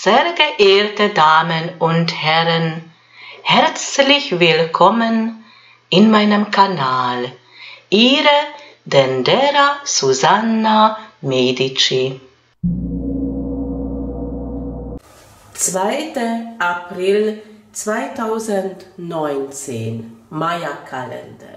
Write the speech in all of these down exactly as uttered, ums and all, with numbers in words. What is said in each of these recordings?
Sehr geehrte Damen und Herren, herzlich willkommen in meinem Kanal. Ihre Dendera Susanna Medici. zweiter April zweitausendneunzehn, Maya-Kalender.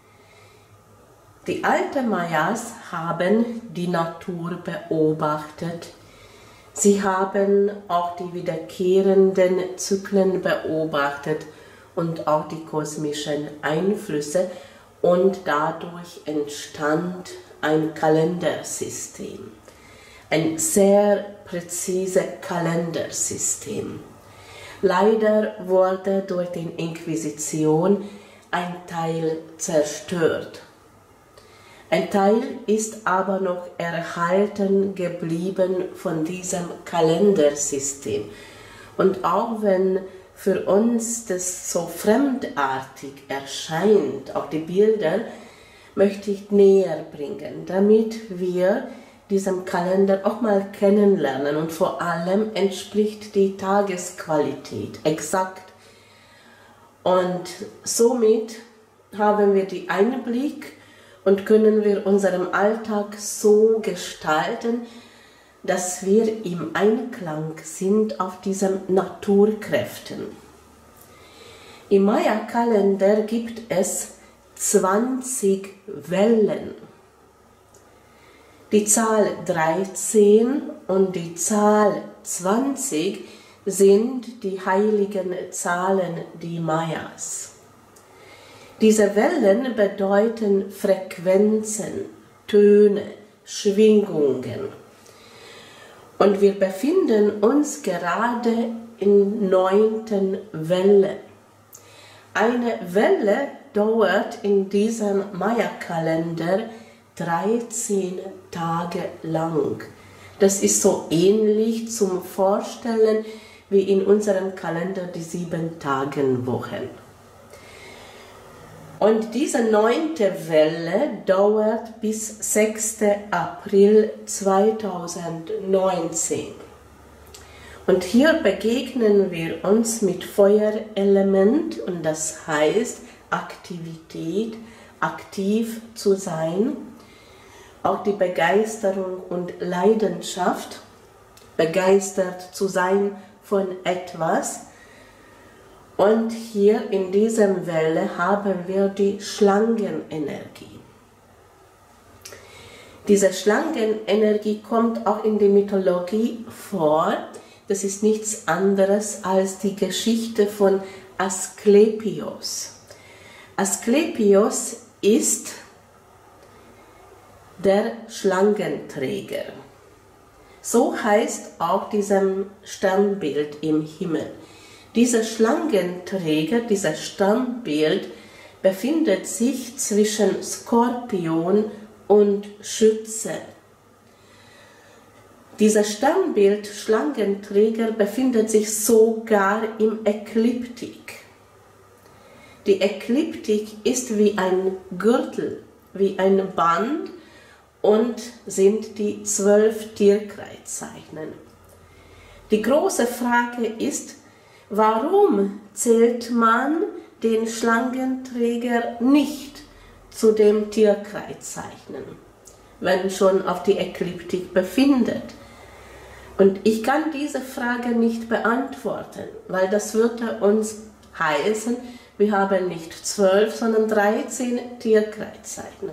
Die alten Mayas haben die Natur beobachtet. Sie haben auch die wiederkehrenden Zyklen beobachtet und auch die kosmischen Einflüsse, und dadurch entstand ein Kalendersystem. Ein sehr präzises Kalendersystem. Leider wurde durch die Inquisition ein Teil zerstört. Ein Teil ist aber noch erhalten geblieben von diesem Kalendersystem. Und auch wenn für uns das so fremdartig erscheint, auch die Bilder, möchte ich näher bringen, damit wir diesem Kalender auch mal kennenlernen, und vor allem entspricht die Tagesqualität exakt. Und somit haben wir den Einblick und können wir unseren Alltag so gestalten, dass wir im Einklang sind auf diesen Naturkräften. Im Maya-Kalender gibt es zwanzig Wellen. Die Zahl dreizehn und die Zahl zwanzig sind die heiligen Zahlen der Mayas. Diese Wellen bedeuten Frequenzen, Töne, Schwingungen. Und wir befinden uns gerade in neunten Welle. Eine Welle dauert in diesem Maya-Kalender dreizehn Tage lang. Das ist so ähnlich zum Vorstellen wie in unserem Kalender die sieben Tage Wochen. Und diese neunte Welle dauert bis sechster April zweitausendneunzehn. Und hier begegnen wir uns mit Feuerelement, und das heißt Aktivität, aktiv zu sein, auch die Begeisterung und Leidenschaft, begeistert zu sein von etwas. Und hier in dieser Welle haben wir die Schlangenenergie. Diese Schlangenenergie kommt auch in der Mythologie vor. Das ist nichts anderes als die Geschichte von Asklepios. Asklepios ist der Schlangenträger. So heißt auch diesem Sternbild im Himmel. Dieser Schlangenträger, dieser Sternbild, befindet sich zwischen Skorpion und Schütze. Dieser Sternbild Schlangenträger befindet sich sogar im Ekliptik. Die Ekliptik ist wie ein Gürtel, wie ein Band, und sind die zwölf Tierkreiszeichen. Die große Frage ist, warum zählt man den Schlangenträger nicht zu dem Tierkreiszeichen, wenn schon auf die Ekliptik befindet? Und ich kann diese Frage nicht beantworten, weil das würde uns heißen, wir haben nicht zwölf, sondern dreizehn Tierkreiszeichen.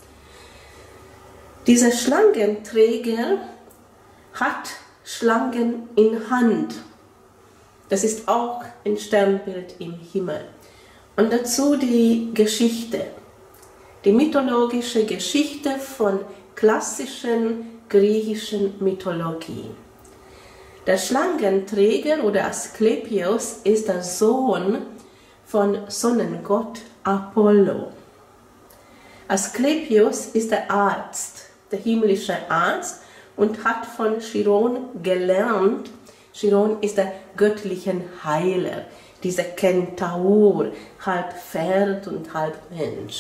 Dieser Schlangenträger hat Schlangen in Hand. Das ist auch ein Sternbild im Himmel. Und dazu die Geschichte, die mythologische Geschichte von klassischen griechischen Mythologie. Der Schlangenträger oder Asklepios ist der Sohn von Sonnengott Apollo. Asklepios ist der Arzt, der himmlische Arzt, und hat von Chiron gelernt. Chiron ist der göttliche Heiler, dieser Kentaur, halb Pferd und halb Mensch.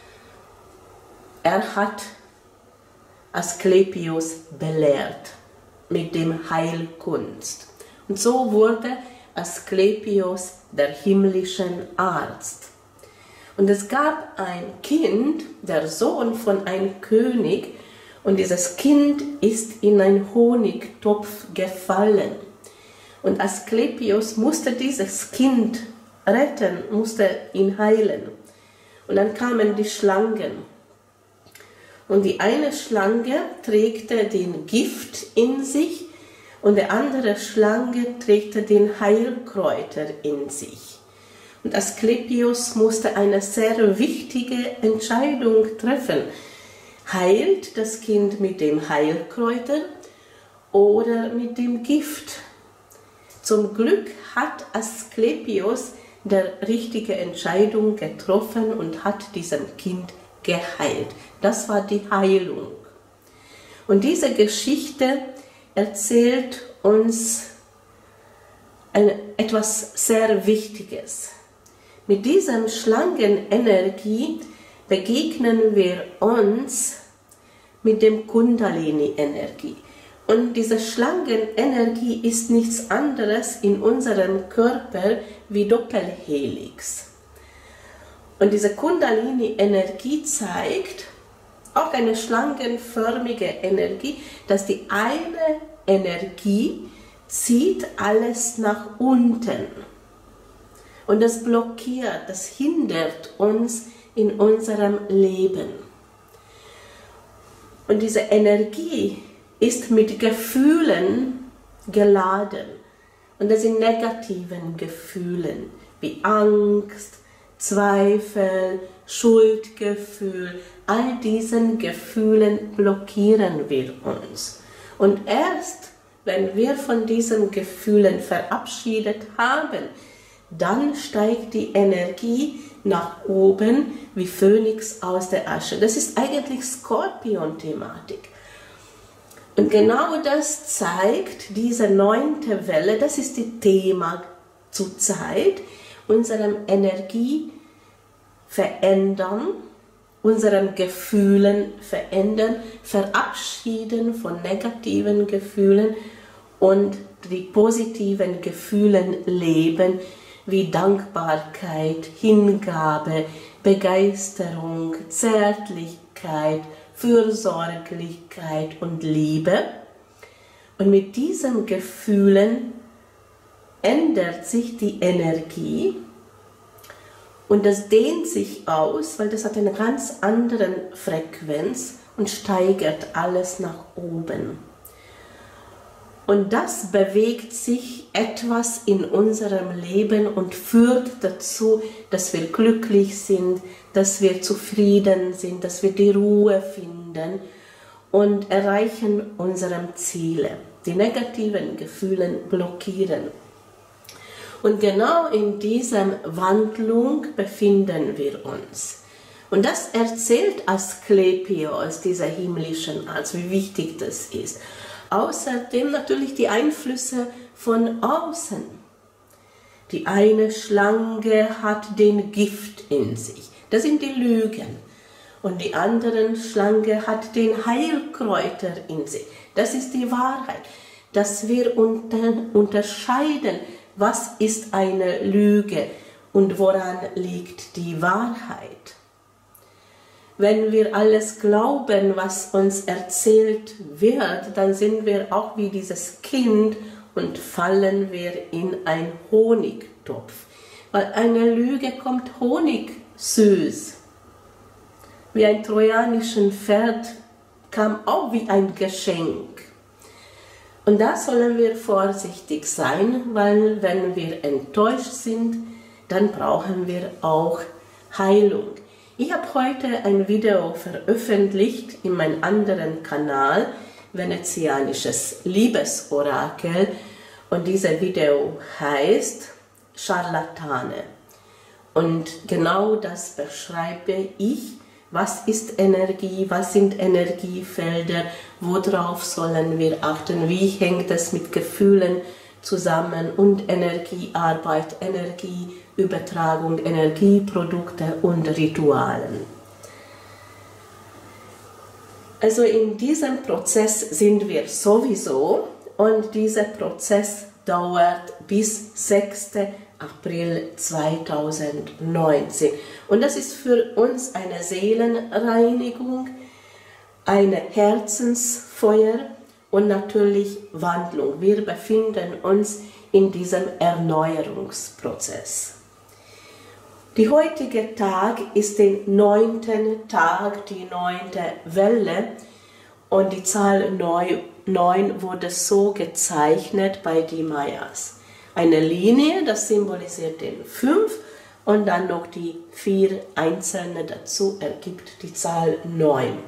Er hat Asklepios belehrt mit dem Heilkunst. Und so wurde Asklepios der himmlische Arzt. Und es gab ein Kind, der Sohn von einem König, und dieses Kind ist in einen Honigtopf gefallen. Und Asklepios musste dieses Kind retten, musste ihn heilen. Und dann kamen die Schlangen. Und die eine Schlange trägte den Gift in sich und die andere Schlange trägte den Heilkräuter in sich. Und Asklepios musste eine sehr wichtige Entscheidung treffen. Heilt das Kind mit dem Heilkräuter oder mit dem Gift? Zum Glück hat Asklepios die richtige Entscheidung getroffen und hat diesem Kind geheilt. Das war die Heilung. Und diese Geschichte erzählt uns ein, etwas sehr Wichtiges. Mit dieser Schlangenenergie begegnen wir uns mit dem Kundalini-Energie. Und diese Schlangenenergie ist nichts anderes in unserem Körper wie Doppelhelix. Und diese Kundalini-Energie zeigt auch eine schlangenförmige Energie, dass die eine Energie zieht alles nach unten. Und das blockiert, das hindert uns in unserem Leben. Und diese Energie ist mit Gefühlen geladen. Und das sind negativen Gefühlen wie Angst, Zweifel, Schuldgefühl. All diesen Gefühlen blockieren wir uns. Und erst wenn wir von diesen Gefühlen verabschiedet haben, dann steigt die Energie nach oben wie Phönix aus der Asche. Das ist eigentlich Skorpion-Thematik. Und genau das zeigt diese neunte Welle, das ist das Thema zurzeit, unserem Energie verändern, unseren Gefühlen verändern, verabschieden von negativen Gefühlen und die positiven Gefühle leben, wie Dankbarkeit, Hingabe, Begeisterung, Zärtlichkeit, Fürsorglichkeit und Liebe. Und mit diesen Gefühlen ändert sich die Energie und das dehnt sich aus, weil das hat eine ganz andere Frequenz und steigert alles nach oben. Und das bewegt sich etwas in unserem Leben und führt dazu, dass wir glücklich sind, dass wir zufrieden sind, dass wir die Ruhe finden und erreichen unsere Ziele. Die negativen Gefühle blockieren. Und genau in dieser Wandlung befinden wir uns. Und das erzählt Asklepios, dieser himmlische Arzt, wie wichtig das ist. Außerdem natürlich die Einflüsse von außen. Die eine Schlange hat den Gift in sich. Das sind die Lügen. Und die andere Schlange hat den Heilkräuter in sich. Das ist die Wahrheit. Dass wir unter, unterscheiden, was ist eine Lüge und woran liegt die Wahrheit. Wenn wir alles glauben, was uns erzählt wird, dann sind wir auch wie dieses Kind und fallen wir in einen Honigtopf. Weil eine Lüge kommt honigsüß. Wie ein trojanisches Pferd kam auch wie ein Geschenk. Und da sollen wir vorsichtig sein, weil wenn wir enttäuscht sind, dann brauchen wir auch Heilung. Ich habe heute ein Video veröffentlicht in meinem anderen Kanal, Venezianisches Liebesorakel, und dieses Video heißt Scharlatane. Und genau das beschreibe ich. Was ist Energie? Was sind Energiefelder? Worauf sollen wir achten? Wie hängt das mit Gefühlen zusammen? Und Energiearbeit, Energieübertragung, Energieprodukte und Ritualen. Also in diesem Prozess sind wir sowieso, und dieser Prozess dauert bis sechsten April zweitausendneunzehn. Und das ist für uns eine Seelenreinigung, eine Herzensfeuer und natürlich Wandlung. Wir befinden uns in diesem Erneuerungsprozess. Der heutige Tag ist der neunte Tag, die neunte Welle, und die Zahl neun wurde so gezeichnet bei den Mayas. Eine Linie, das symbolisiert den fünf, und dann noch die vier einzelne dazu ergibt die Zahl neun.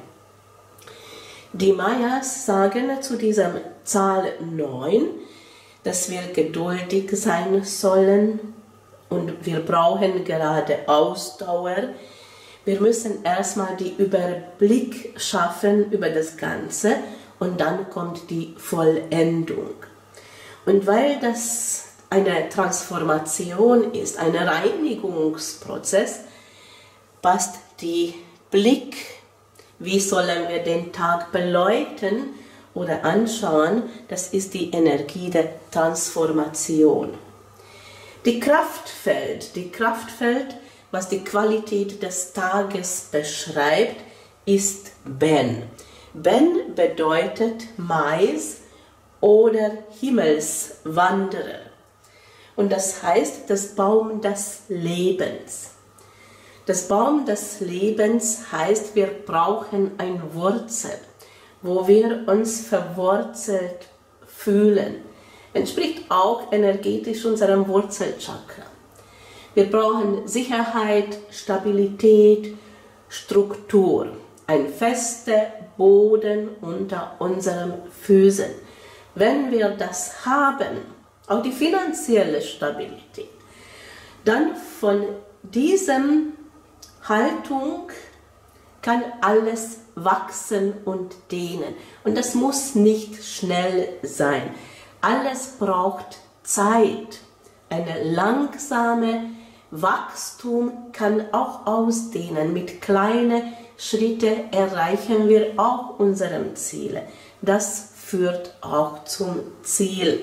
Die Mayas sagen zu dieser Zahl neun, dass wir geduldig sein sollen und wir brauchen gerade Ausdauer. Wir müssen erstmal den Überblick schaffen über das Ganze und dann kommt die Vollendung. Und weil das eine Transformation ist, ein Reinigungsprozess, passt der Blick, wie sollen wir den Tag beleuchten oder anschauen, das ist die Energie der Transformation. Die Kraftfeld, die Kraftfeld, was die Qualität des Tages beschreibt, ist Ben. Ben bedeutet Mais oder Himmelswanderer. Und das heißt, das Baum des Lebens. Das Baum des Lebens heißt, wir brauchen eine Wurzel, wo wir uns verwurzelt fühlen. Entspricht auch energetisch unserem Wurzelchakra. Wir brauchen Sicherheit, Stabilität, Struktur, ein fester Boden unter unseren Füßen. Wenn wir das haben, auch die finanzielle Stabilität, dann von diesem Haltung kann alles wachsen und dehnen. Und das muss nicht schnell sein. Alles braucht Zeit. Eine langsame Wachstum kann auch ausdehnen. Mit kleinen Schritten erreichen wir auch unsere Ziele. Das führt auch zum Ziel.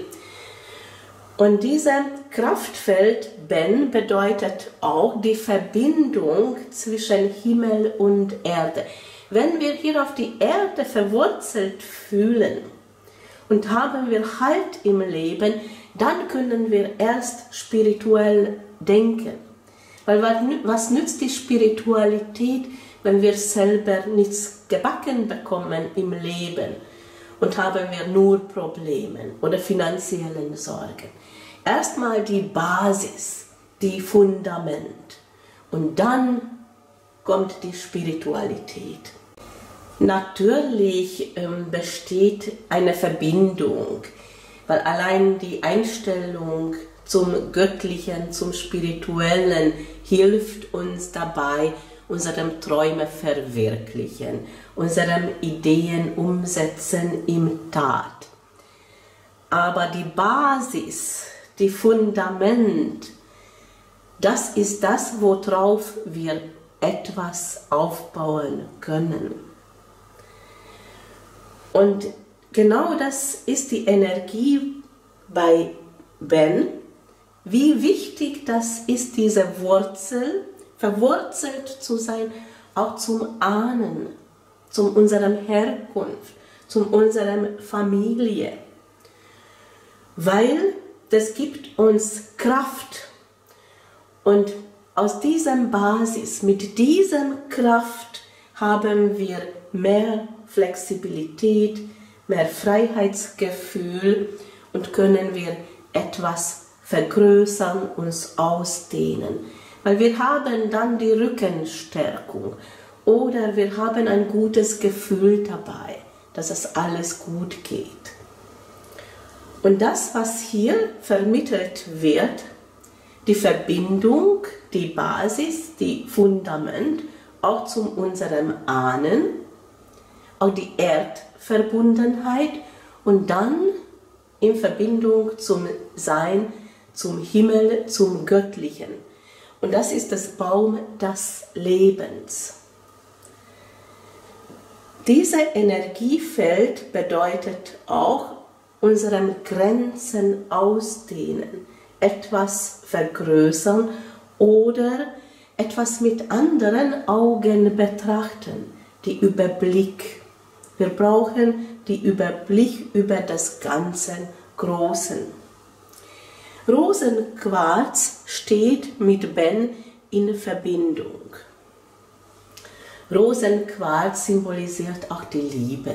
Und dieses Kraftfeld Ben bedeutet auch die Verbindung zwischen Himmel und Erde. Wenn wir hier auf die Erde verwurzelt fühlen und haben wir Halt im Leben, dann können wir erst spirituell denken. Weil was nützt die Spiritualität, wenn wir selber nichts gebacken bekommen im Leben und haben wir nur Probleme oder finanzielle Sorgen? Erstmal die Basis, die Fundament und dann kommt die Spiritualität. Natürlich ähm, besteht eine Verbindung, weil allein die Einstellung zum Göttlichen, zum Spirituellen hilft uns dabei, unsere Träume verwirklichen, unsere Ideen umsetzen im Tat. Aber die Basis, die Fundament, das ist das, worauf wir etwas aufbauen können. Und genau das ist die Energie bei Ben. Wie wichtig das ist, diese Wurzel, verwurzelt zu sein, auch zum Ahnen, zu unserer Herkunft, zu unserer Familie. Weil das gibt uns Kraft. Und aus dieser Basis, mit dieser Kraft haben wir mehr Flexibilität, mehr Freiheitsgefühl und können wir etwas vergrößern, uns ausdehnen. Weil wir haben dann die Rückenstärkung oder wir haben ein gutes Gefühl dabei, dass es alles gut geht. Und das, was hier vermittelt wird, die Verbindung, die Basis, die Fundament, auch zu unserem Ahnen, auch die Erdverbundenheit und dann in Verbindung zum Sein, zum Himmel, zum Göttlichen. Und das ist das Baum des Lebens. Dieses Energiefeld bedeutet auch unsere Grenzen ausdehnen, etwas vergrößern oder etwas mit anderen Augen betrachten, die Überblick. Wir brauchen die Überblick über das ganze Große. Rosenquarz steht mit Ben in Verbindung. Rosenquarz symbolisiert auch die Liebe.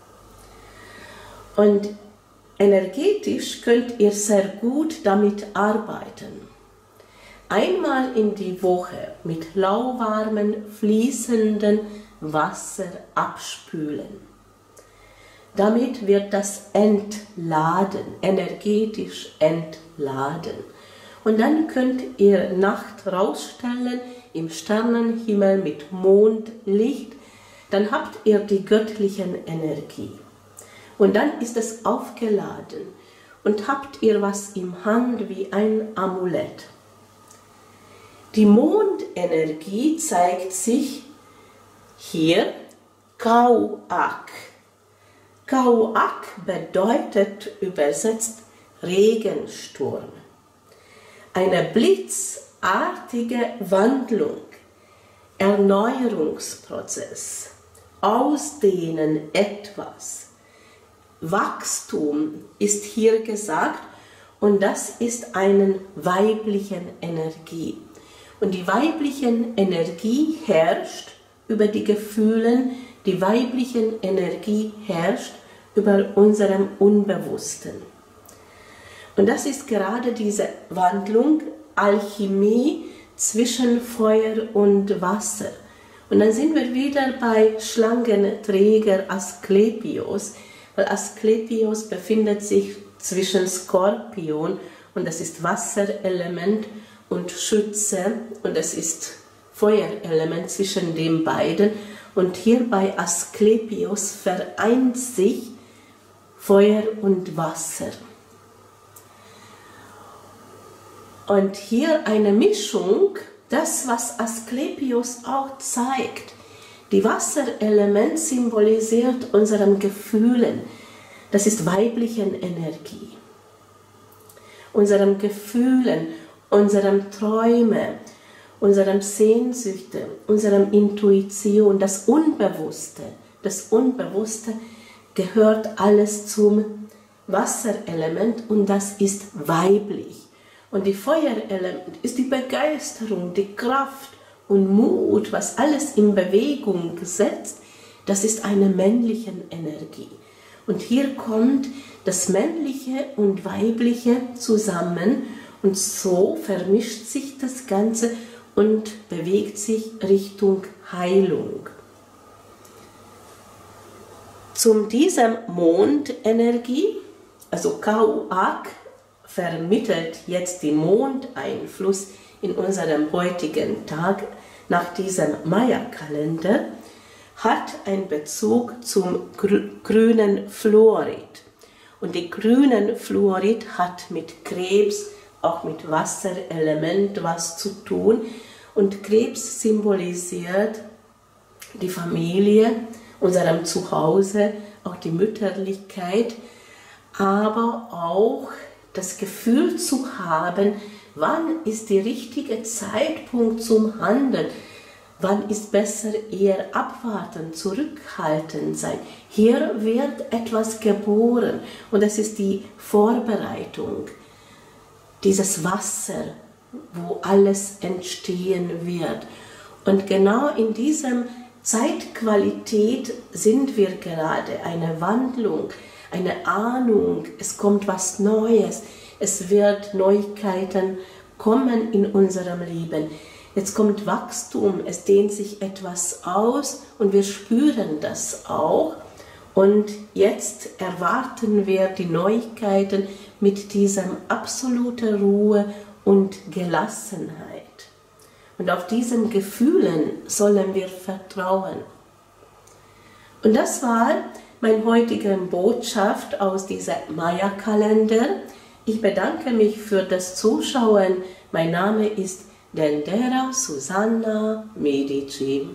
Und energetisch könnt ihr sehr gut damit arbeiten. Einmal in die Woche mit lauwarmem, fließenden Wasser abspülen. Damit wird das entladen, energetisch entladen. Und dann könnt ihr Nacht rausstellen im Sternenhimmel mit Mondlicht. Dann habt ihr die göttliche Energie. Und dann ist es aufgeladen. Und habt ihr was im Hand wie ein Amulett. Die Mondenergie zeigt sich hier Kauak. Kauak bedeutet übersetzt Regensturm. Eine blitzartige Wandlung, Erneuerungsprozess, Ausdehnen etwas, Wachstum ist hier gesagt und das ist eine weibliche Energie. Und die weibliche Energie herrscht über die Gefühle, die weibliche Energie herrscht über unserem Unbewussten. Und das ist gerade diese Wandlung, Alchemie zwischen Feuer und Wasser. Und dann sind wir wieder bei Schlangenträger Asklepios, weil Asklepios befindet sich zwischen Skorpion und das ist Wasserelement und Schütze und es ist Feuerelement zwischen den beiden. Und hier bei Asklepios vereint sich Feuer und Wasser. Und hier eine Mischung, das was Asklepios auch zeigt. Die Wasserelement symbolisiert unseren Gefühlen. Das ist weibliche Energie. Unseren Gefühlen, unseren Träumen, unseren Sehnsüchten, unserer Intuition, das Unbewusste. Das Unbewusste gehört alles zum Wasserelement und das ist weiblich. Und die Feuerelement ist die Begeisterung, die Kraft und Mut, was alles in Bewegung setzt, das ist eine männliche Energie. Und hier kommt das Männliche und Weibliche zusammen und so vermischt sich das Ganze und bewegt sich Richtung Heilung. Zum diesem Mondenergie, also Kauak, vermittelt jetzt den Mondeinfluss in unserem heutigen Tag nach diesem Maya-Kalender, hat einen Bezug zum grünen Fluorid. Und der grüne Fluorid hat mit Krebs, auch mit Wasserelement was zu tun. Und Krebs symbolisiert die Familie, unserem Zuhause, auch die Mütterlichkeit, aber auch das Gefühl zu haben, wann ist der richtige Zeitpunkt zum Handeln, wann ist besser eher abwarten, zurückhaltend sein. Hier wird etwas geboren und es ist die Vorbereitung, dieses Wasser, wo alles entstehen wird. Und genau in diesem Zeitqualität sind wir gerade, eine Wandlung, eine Ahnung, es kommt was Neues, es wird Neuigkeiten kommen in unserem Leben. Jetzt kommt Wachstum, es dehnt sich etwas aus und wir spüren das auch. Und jetzt erwarten wir die Neuigkeiten mit dieser absoluten Ruhe und Gelassenheit. Und auf diesen Gefühlen sollen wir vertrauen. Und das war meine heutige Botschaft aus diesem Maya-Kalender. Ich bedanke mich für das Zuschauen. Mein Name ist Dendera Susanna Medici.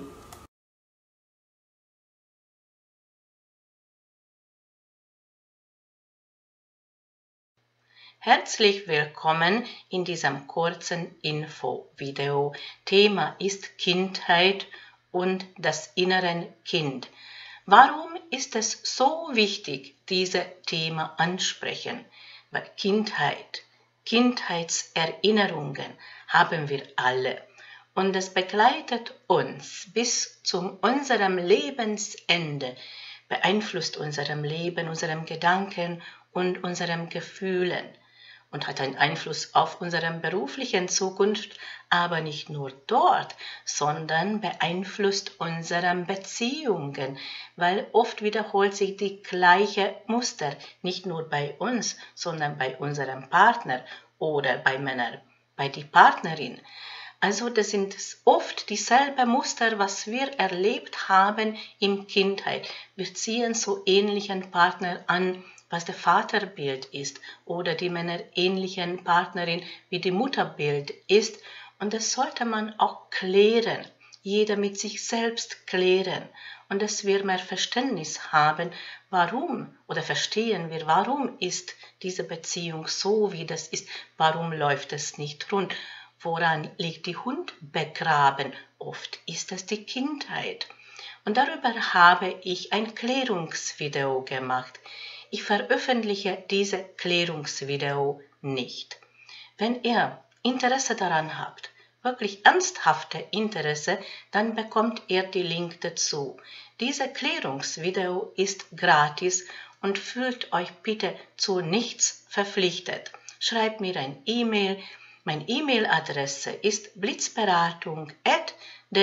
Herzlich willkommen in diesem kurzen Info-Video. Thema ist Kindheit und das innere Kind. Warum ist es so wichtig, dieses Thema ansprechen? Weil Kindheit, Kindheitserinnerungen haben wir alle. Und es begleitet uns bis zu unserem Lebensende, beeinflusst unserem Leben, unserem Gedanken und unseren Gefühlen und hat einen Einfluss auf unsere berufliche Zukunft, aber nicht nur dort, sondern beeinflusst unsere Beziehungen, weil oft wiederholt sich die gleiche Muster, nicht nur bei uns, sondern bei unserem Partner oder bei Männern, bei der Partnerin. Also das sind oft dieselben Muster, was wir erlebt haben in Kindheit. Wir ziehen so ähnlichen Partner an, was der Vaterbild ist oder die Männer ähnlichen Partnerin wie die Mutterbild ist. Und das sollte man auch klären, jeder mit sich selbst klären. Und dass wir mehr Verständnis haben, warum oder verstehen wir, warum ist diese Beziehung so, wie das ist, warum läuft es nicht rund. Woran liegt die Hund begraben? Oft ist es die Kindheit. Und darüber habe ich ein Klärungsvideo gemacht. Ich veröffentliche dieses Klärungsvideo nicht. Wenn ihr Interesse daran habt, wirklich ernsthafte Interesse, dann bekommt ihr die Link dazu. Dieses Klärungsvideo ist gratis und fühlt euch bitte zu nichts verpflichtet. Schreibt mir ein E-Mail. Meine E-Mail-Adresse ist blitzberatung at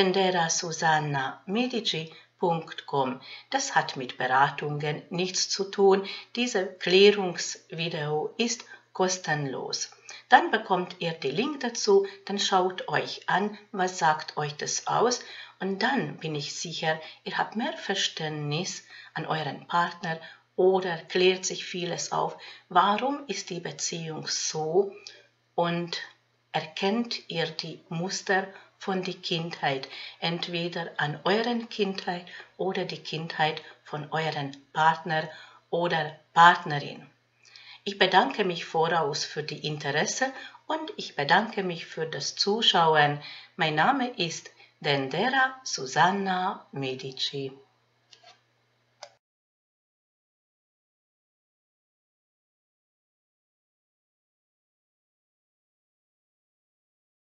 denderasusanna.medici punkt com. Das hat mit Beratungen nichts zu tun. Dieses Klärungsvideo ist kostenlos. Dann bekommt ihr den Link dazu, dann schaut euch an, was sagt euch das aus und dann bin ich sicher, ihr habt mehr Verständnis an euren Partner oder klärt sich vieles auf. Warum ist die Beziehung so? Und erkennt ihr die Muster von der Kindheit, entweder an euren Kindheit oder die Kindheit von euren Partner oder Partnerin. Ich bedanke mich voraus für die Interesse und ich bedanke mich für das Zuschauen. Mein Name ist Dendera Susanna Medici.